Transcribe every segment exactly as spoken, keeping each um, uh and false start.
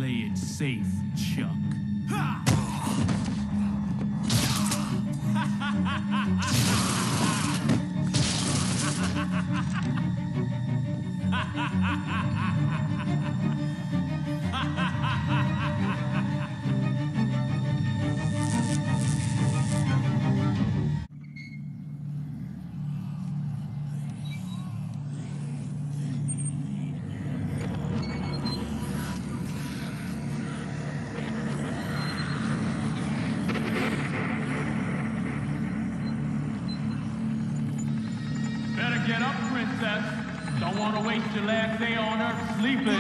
Play it safe, Chuck. Get up, princess. Don't want to waste your last day on Earth sleeping.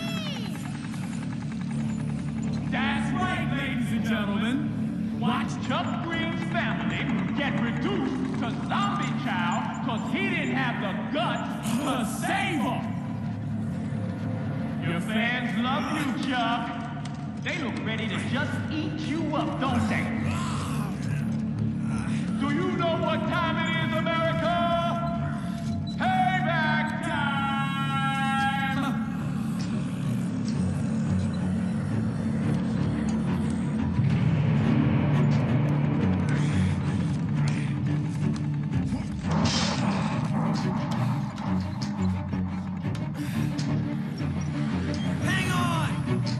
That's right, ladies and gentlemen. Watch Chuck Green's family get reduced to zombie chow because he didn't have the guts to save them. Your fans love you, Chuck. They look ready to just eat you up, don't they? Do you know what time it is, America? Payback time! Hang on!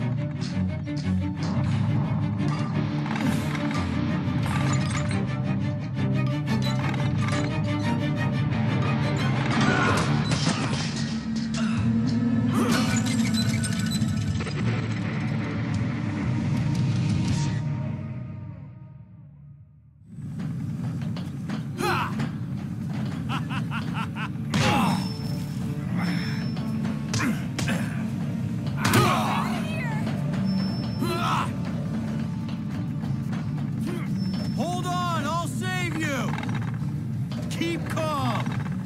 Hold on, I'll save you! Keep calm!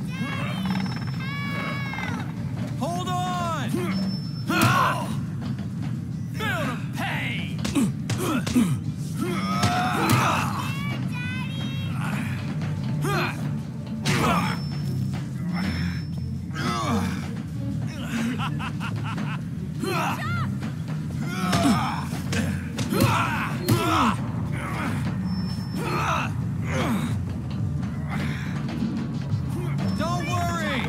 Hold on! Feel the pain! Don't worry!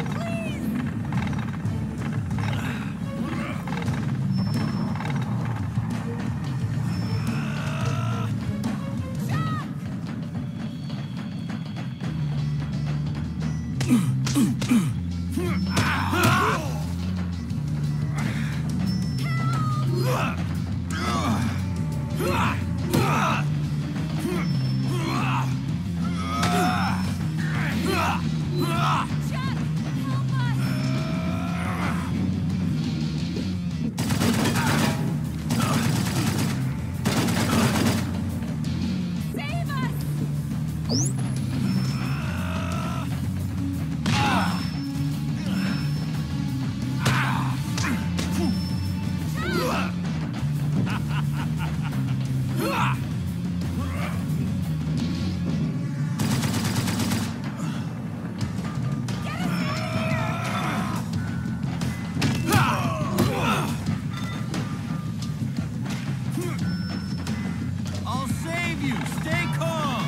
I'll save you! Stay calm!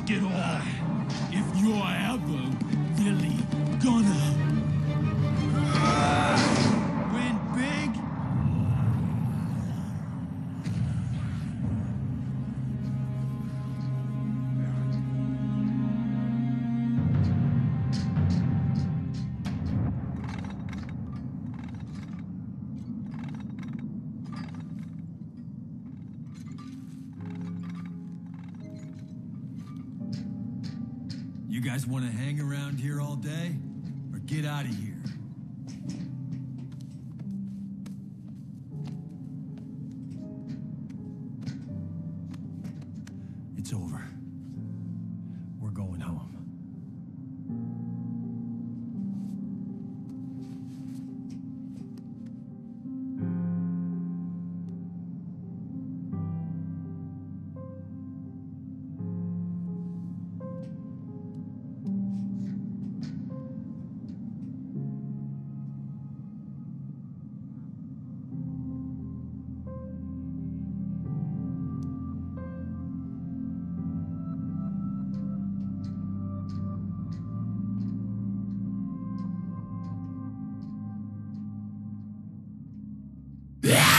risk it all. If you're ever really gonna win big. You guys want to hang around here all day, or get out of here? It's over. We're going home. Yeah!